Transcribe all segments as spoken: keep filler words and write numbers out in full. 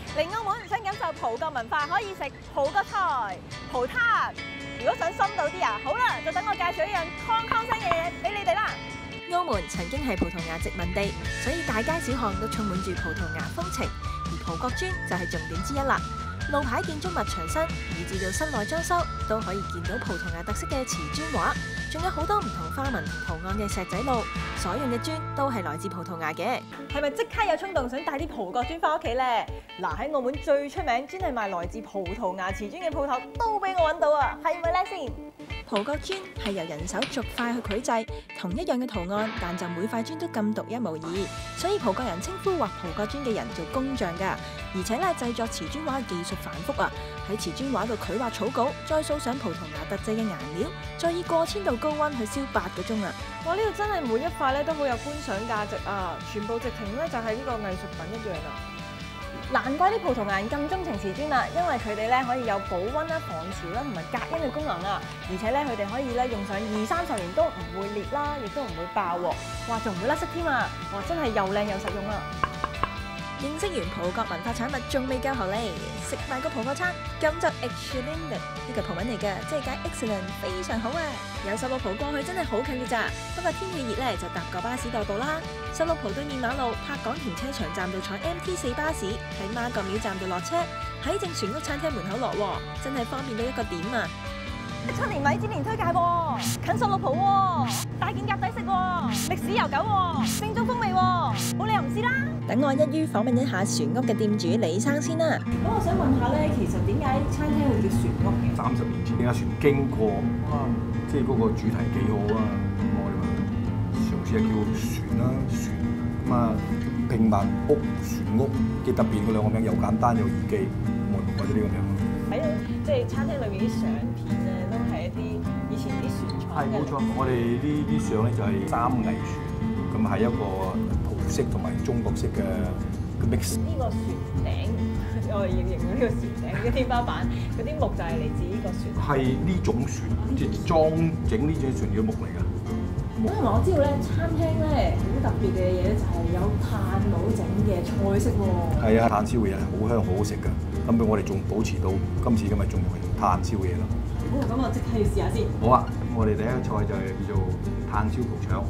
嚟澳門想感受葡國文化，可以食葡國菜、葡撻。如果想深度啲啊，好啦，就等我介紹一樣康康聲嘅嘢俾你哋啦。 澳門曾經係葡萄牙殖民地，所以大街小巷都充滿住葡萄牙風情，而葡國磚就係重點之一啦。路牌建築物牆身，以至到室內裝修，都可以見到葡萄牙特色嘅瓷磚畫，仲有好多唔同花紋同圖案嘅石仔路，所用嘅磚都係來自葡萄牙嘅。 係咪即刻有衝動想帶啲葡國磚翻屋企呢？嗱，喺澳門最出名專係賣來自葡萄牙瓷磚嘅鋪頭，都俾我揾到啊！係咪叻先？ 葡國磚係由人手逐塊去繪製，同一樣嘅圖案，但就每塊磚都咁獨一無二，所以葡國人稱呼畫葡國磚嘅人做工匠㗎。而且咧製作瓷磚畫嘅技術繁複啊，喺瓷磚畫度繪畫草稿，再掃上葡萄牙特製嘅顏料，再以過千度高溫去燒八個鐘啊！ 哇！呢度真係每一塊咧都好有觀賞價值啊，全部直情咧就係呢個藝術品一樣啊！難怪啲葡萄牙人咁鍾情瓷磚啦，因為佢哋咧可以有保溫啦、防潮啦同埋隔音嘅功能啊，而且咧佢哋可以咧用上二三十年都唔會裂啦，亦都唔會爆喎，哇仲唔會甩色添啊！哇真係又靚又實用啊！ 認識完葡國文化產物仲未夠好呢，食埋個葡國餐，咁就 excelente 呢個葡文嚟㗎，即係解 excellent 非常好啊！由十六浦過去真係好近嘅咋，不過天氣熱咧就搭個巴士代步啦。十六浦對面馬路泊港田車場站度坐 M T 四巴士，喺媽閣廟站度落車，喺正船屋餐廳門口落喎，真係方便到一個點啊！ 七年米芝蓮推介喎，近十六浦喎，大件格抵食喎，歷史悠久喎，正宗風味喎，冇理由唔試啦！ 等我一於訪問一下船屋嘅店主李生先啦。 咁我想問下咧，其實點解餐廳會叫船屋嘅？ 三十年前呢架船經過，啊，即係嗰個主題幾好啊！咁我哋話嘗試係叫船啦，船咁啊拼埋屋船屋，幾特別嗰兩個名又簡單又易記，我用過咗呢個名。 喺即係餐廳裏面啲相片咧，都係一啲以前啲船廠嘅。係冇錯，我哋呢啲相咧就係三藝船，咁係一個葡式同埋中國式嘅嘅 mix。 呢個船頂，我哋要形容呢個船頂嘅天花板嗰啲木就係嚟自呢個船。係呢種船，即係裝整呢種船嘅木嚟㗎。 咁同埋我知道咧，餐廳咧好特別嘅嘢就係有炭爐整嘅菜式喎。 係啊，炭燒嘅嘢好香好好食㗎。咁我哋仲保持到今次今日仲係炭燒嘢咯。 好，咁我即刻要試下先。 好啊，咁我哋第一個菜就係叫做炭燒葡腸。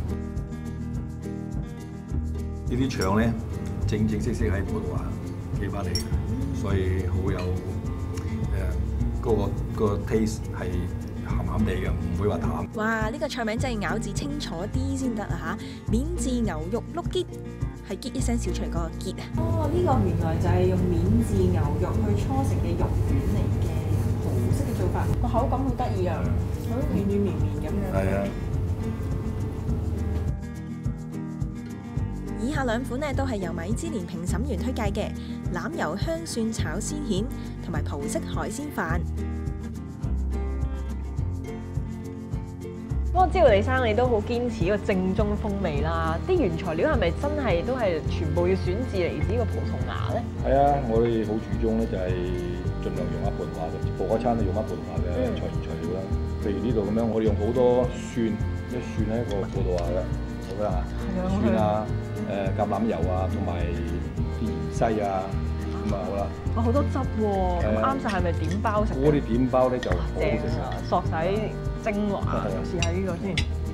呢啲腸咧正正式式喺葡萄牙寄翻嚟嘅，所以好有誒嗰、呃嗰個、嗰個 taste 係鹹鹹地嘅，唔會話淡。 哇！呢、呢個菜名真係咬字清楚啲先得啊嚇！免治牛肉碌結。係結一聲小脆嗰個結啊！ 哦，呢、呢個原來就係用免治牛肉去搓成嘅肉丸嚟嘅葡式嘅做法，個口感好得意啊，好軟軟綿綿咁樣。 係啊！ 以下兩款呢都係由米芝蓮評審員推介嘅欖油香蒜炒鮮蜆同埋葡式海鮮飯。 不過知道李生你都好堅持呢個正宗風味啦，啲原材料係咪真係都係全部要選自嚟自呢個葡萄牙咧？ 係啊，我哋好注重咧就係盡量用一葡萄牙嘅，葡國餐都用一葡萄牙嘅材原材料啦。譬如呢度咁樣，我哋用好多蒜，一蒜係一個葡萄牙嘅，好啦嚇，蒜啊，誒橄欖油啊，同埋啲芫茜啊，咁啊好啦。 哇，好多汁喎，咁啱晒係咪點包食？ 我哋點包咧就好好食啊， 索晒精華，試下呢個先。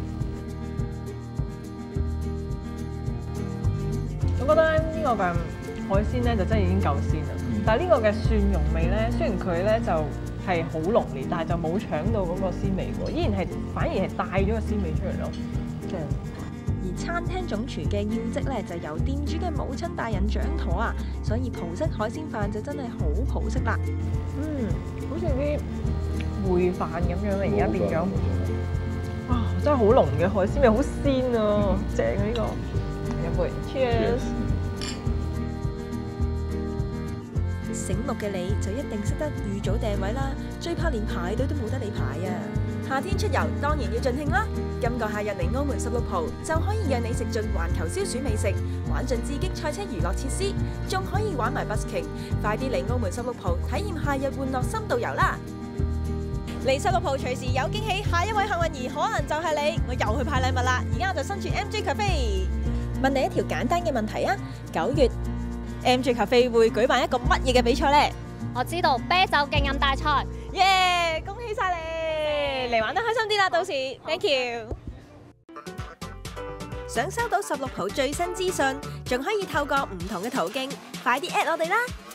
我覺得咧呢個嘅海鮮咧就真係已經夠鮮啦，嗯、但係呢個嘅蒜蓉味咧，雖然佢咧就係好濃烈，但係就冇搶到嗰個鮮味喎，依然係反而係帶咗個鮮味出嚟咯。正。 而餐廳總廚嘅要職咧，就由店主嘅母親大人掌舵啊，所以葡式海鮮飯就真係好葡式啦。 嗯，好似啲燴飯咁樣啊，而家變咗。哇，真係好濃嘅海鮮味，好鮮啊，正啊呢個。飲杯 ，Cheers！ 醒目嘅你就一定識得預早訂位啦，最怕連排隊都冇得你排啊！夏天出遊當然要盡興啦！今個夏日嚟澳門十六浦就可以讓你食盡環球消暑美食，玩盡刺激賽車娛樂設施，仲可以玩埋 busking。快啲嚟澳門十六浦體驗夏日玩樂深度遊啦！嚟十六浦隨時有驚喜，下一位幸運兒可能就係你。我又去派禮物啦！而家我就身處 M J Cafe， 問你一條簡單嘅問題啊！九月 M J Cafe 會舉辦一個乜嘢嘅比賽呢？ 我知道啤酒競飲大賽。 耶！恭喜晒你，嚟玩得開心啲啦！到時 ，thank you。想收到十六浦最新資訊，仲可以透過唔同嘅途徑，快啲 at 我哋啦！